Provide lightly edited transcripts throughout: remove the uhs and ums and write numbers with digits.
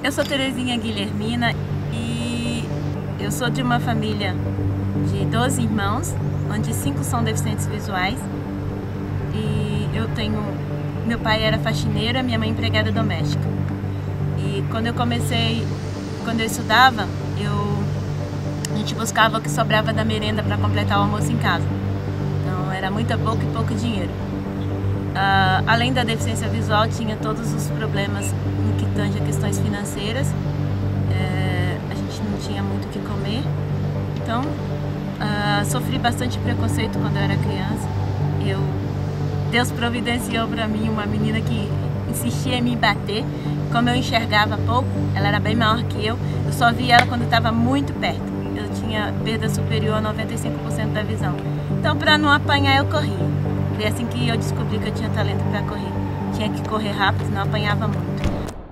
Eu sou Terezinha Guilhermina e eu sou de uma família de 12 irmãos, onde 5 são deficientes visuais. E meu pai era faxineiro, a minha mãe empregada doméstica. E quando eu estudava, a gente buscava o que sobrava da merenda para completar o almoço em casa. Então era muito pouco e pouco dinheiro. Além da deficiência visual, tinha todos os problemas no que tange a questões financeiras. A gente não tinha muito o que comer. Então, sofri bastante preconceito quando eu era criança. Deus providenciou para mim uma menina que insistia em me bater. Como eu enxergava pouco, ela era bem maior que eu só via ela quando estava muito perto. Eu tinha perda superior a 95% da visão. Então, para não apanhar, eu corria. Foi assim que eu descobri que eu tinha talento para correr. Tinha que correr rápido, senão apanhava muito.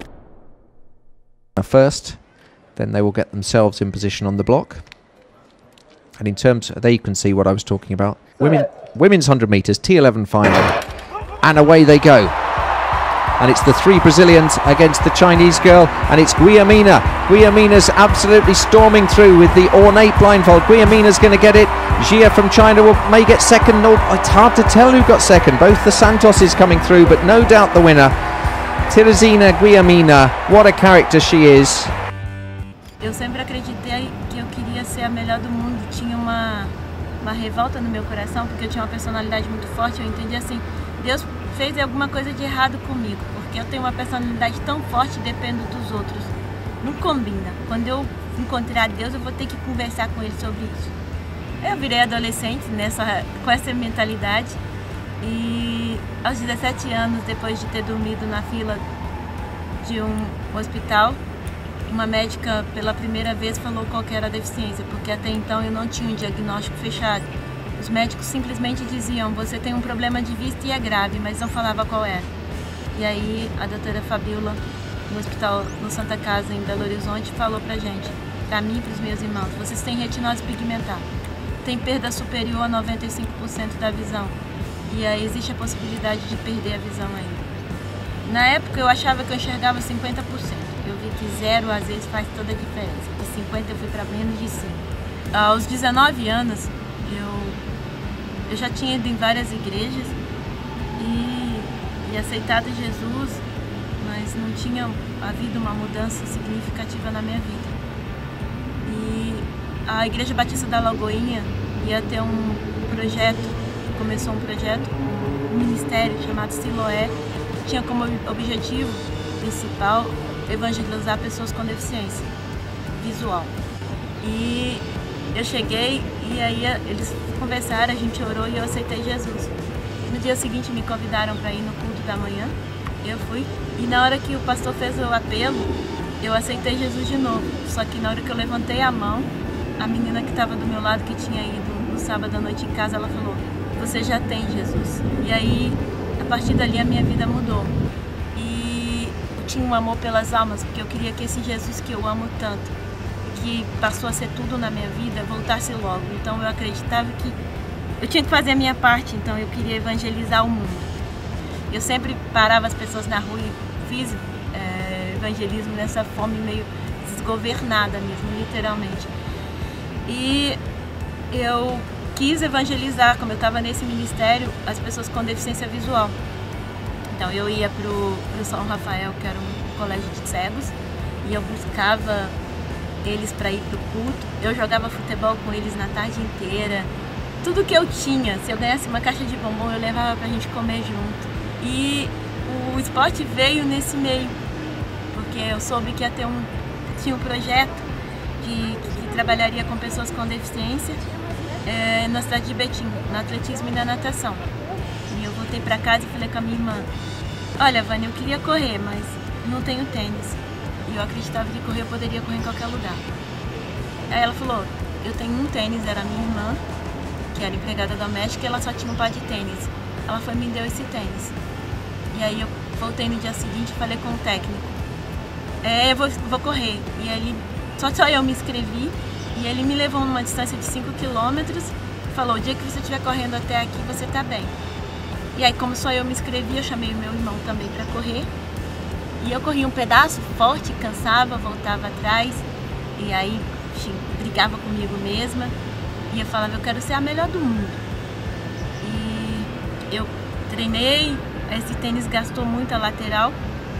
First, then they will get themselves in position on the block. And in terms, there you can see what I was talking about. Women's 100 meters, T11 final, and away they go. And it's the 3 Brazilians against the Chinese girl, and it's Guilhermina. Guilhermina's absolutely storming through with the ornate blindfold. Guilhermina's going to get it. Jia from China may get second. No, it's hard to tell who got second. Both the Santoses coming through, but no doubt the winner, Terezinha Guilhermina. What a character she is. Eu sempre acreditei que eu queria ser a melhor do mundo. Tinha uma revolta no meu coração, porque eu tinha uma personalidade muito forte. Eu entendi assim, Deus fez alguma coisa de errado comigo, porque eu tenho uma personalidade tão forte e dependo dos outros. Não combina. Quando eu encontrar Deus, eu vou ter que conversar com Ele sobre isso. Eu virei adolescente com essa mentalidade e aos 17 anos, depois de ter dormido na fila de um hospital, uma médica pela primeira vez falou qual que era a deficiência, porque até então eu não tinha um diagnóstico fechado. Os médicos simplesmente diziam, você tem um problema de vista e é grave, mas não falava qual era. E aí a doutora Fabiola, no hospital no Santa Casa, em Belo Horizonte, falou pra gente, pra mim e pros meus irmãos, vocês têm retinose pigmentar, tem perda superior a 95% da visão. E aí existe a possibilidade de perder a visão ainda. Na época eu achava que eu enxergava 50%. Eu vi que 0 às vezes faz toda a diferença. De 50 eu fui para menos de 5. Aos 19 anos eu já tinha ido em várias igrejas e aceitado Jesus, mas não tinha havido uma mudança significativa na minha vida. E a Igreja Batista da Lagoinha ia ter um projeto, começou um projeto, um ministério chamado Siloé, que tinha como objetivo principal evangelizar pessoas com deficiência visual. E eu cheguei e aí eles conversaram, a gente orou e eu aceitei Jesus. No dia seguinte me convidaram para ir no culto da manhã, eu fui e na hora que o pastor fez o apelo, eu aceitei Jesus de novo. Só que na hora que eu levantei a mão, a menina que estava do meu lado, que tinha ido no sábado à noite em casa, ela falou, você já tem Jesus. E aí, a partir dali a minha vida mudou. Tinha um amor pelas almas, porque eu queria que esse Jesus que eu amo tanto, que passou a ser tudo na minha vida, voltasse logo. Então eu acreditava que eu tinha que fazer a minha parte, então eu queria evangelizar o mundo. Eu sempre parava as pessoas na rua e fiz evangelismo nessa fome meio desgovernada mesmo, literalmente. E eu quis evangelizar, como eu estava nesse ministério, as pessoas com deficiência visual. Então eu ia pro São Rafael, que era um colégio de cegos, e eu buscava eles para ir pro culto. Eu jogava futebol com eles na tarde inteira. Tudo que eu tinha, se eu ganhasse uma caixa de bombom, eu levava pra gente comer junto. E o esporte veio nesse meio, porque eu soube que tinha um projeto que trabalharia com pessoas com deficiência na cidade de Betim, no atletismo e na natação. E eu voltei para casa e falei com a minha irmã, olha, Vânia, eu queria correr, mas não tenho tênis. E eu acreditava que correr eu poderia correr em qualquer lugar. Aí ela falou, eu tenho um tênis, era a minha irmã, que era empregada doméstica, e ela só tinha um par de tênis. Ela foi e me deu esse tênis. E aí eu voltei no dia seguinte e falei com o técnico, eu vou correr. E ele, só eu me inscrevi, e ele me levou numa distância de 5 km, falou, o dia que você estiver correndo até aqui, você tá bem. E aí, como só eu me inscrevi, eu chamei o meu irmão também para correr. E eu corria um pedaço forte, cansava, voltava atrás, e aí brigava comigo mesma, e eu falava, eu quero ser a melhor do mundo. E eu treinei, esse tênis gastou muito a lateral,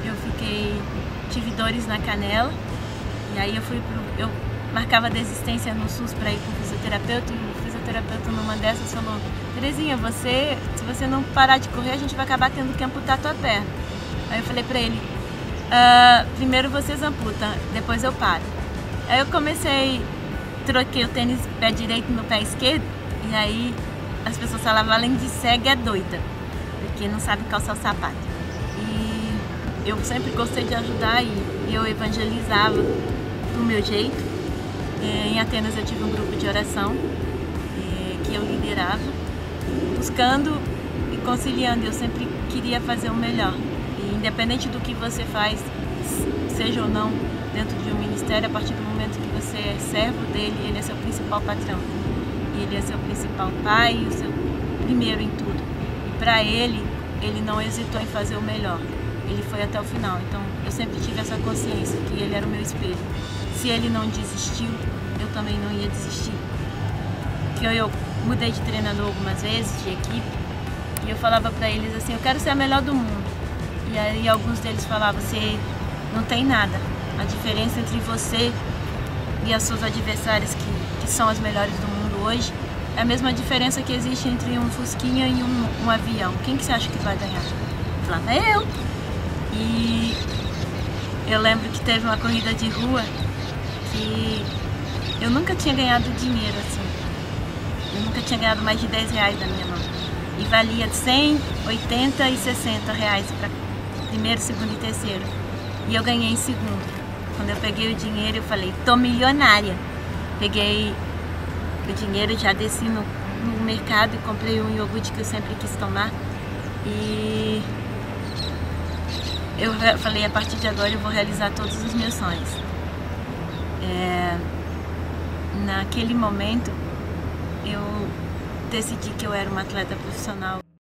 tive dores na canela, e aí eu marcava desistência no SUS para ir para o fisioterapeuta, e o fisioterapeuta numa dessas falou, Terezinha, se você não parar de correr, a gente vai acabar tendo que amputar a tua perna. Aí eu falei para ele, primeiro vocês amputam, depois eu paro. Aí eu troquei o tênis pé direito no pé esquerdo, e aí as pessoas falavam, além de cega, é doida, porque não sabe calçar o sapato. E eu sempre gostei de ajudar, e eu evangelizava do meu jeito. Em Atenas eu tive um grupo de oração que eu liderava, buscando e conciliando. Eu sempre queria fazer o melhor. E independente do que você faz, seja ou não dentro de um ministério, a partir do momento que você é servo dele, ele é seu principal patrão. Ele é seu principal pai, o seu primeiro em tudo. E para ele não hesitou em fazer o melhor. Ele foi até o final. Então eu sempre tive essa consciência que ele era o meu espelho. Se ele não desistiu, eu também não ia desistir. Porque eu mudei de treinador algumas vezes, de equipe, e eu falava para eles assim, eu quero ser a melhor do mundo. E aí alguns deles falavam, você não tem nada. A diferença entre você e as suas adversárias, que são as melhores do mundo hoje, é a mesma diferença que existe entre um Fusquinha e um avião. Quem que você acha que vai ganhar? Eu falava, eu. E eu lembro que teve uma corrida de rua que eu nunca tinha ganhado dinheiro assim. Eu nunca tinha ganhado mais de 10 reais da minha mão. E valia 100, 80 e 60 reais para primeiro, segundo e terceiro. E eu ganhei em segundo. Quando eu peguei o dinheiro, eu falei, tô milionária. Peguei o dinheiro, já desci no mercado e comprei um iogurte que eu sempre quis tomar. E eu falei, a partir de agora eu vou realizar todos os meus sonhos. Naquele momento, eu decidi que eu era uma atleta profissional.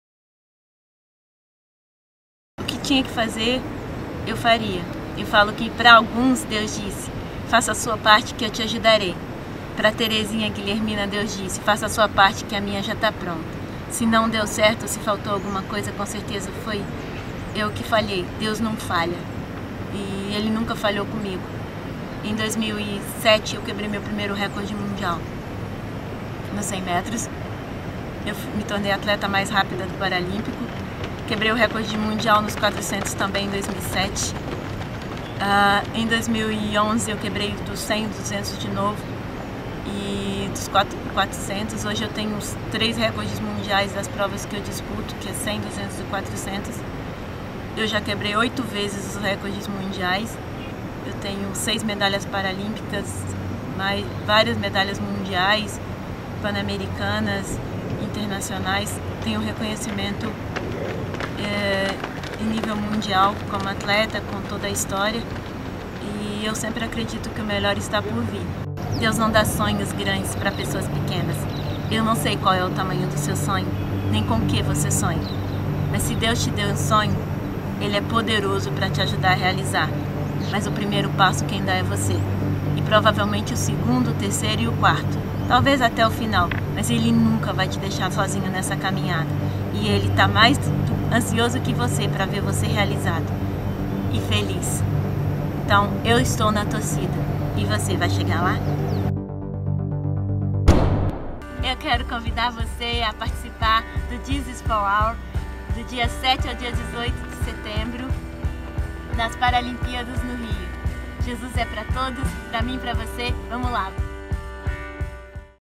O que tinha que fazer, eu faria. Eu falo que para alguns Deus disse, faça a sua parte que eu te ajudarei. Para Terezinha Guilhermina, Deus disse, faça a sua parte que a minha já está pronta. Se não deu certo, se faltou alguma coisa, com certeza foi eu que falhei. Deus não falha. E Ele nunca falhou comigo. Em 2007 eu quebrei meu primeiro recorde mundial nos 100 metros. Eu me tornei a atleta mais rápida do Paralímpico. Quebrei o recorde mundial nos 400 também em 2007. Em 2011 eu quebrei dos 100 e 200 de novo. E dos 400, hoje eu tenho os 3 recordes mundiais das provas que eu disputo, que é 100, 200 e 400. Eu já quebrei 8 vezes os recordes mundiais. Eu tenho 6 medalhas paralímpicas, várias medalhas mundiais, pan-americanas, internacionais. Tenho reconhecimento em nível mundial como atleta, com toda a história. E eu sempre acredito que o melhor está por vir. Deus não dá sonhos grandes para pessoas pequenas. Eu não sei qual é o tamanho do seu sonho, nem com o que você sonha. Mas se Deus te deu um sonho, Ele é poderoso para te ajudar a realizar. Mas o primeiro passo quem dá é você. E provavelmente o segundo, o terceiro e o quarto. Talvez até o final, mas Ele nunca vai te deixar sozinho nessa caminhada. E Ele está mais ansioso que você para ver você realizado e feliz. Então, eu estou na torcida. E você vai chegar lá? Eu quero convidar você a participar do Jesus for All, do dia 7 ao dia 18 de setembro, nas Paralimpíadas no Rio. Jesus é para todos, para mim e para você. Vamos lá!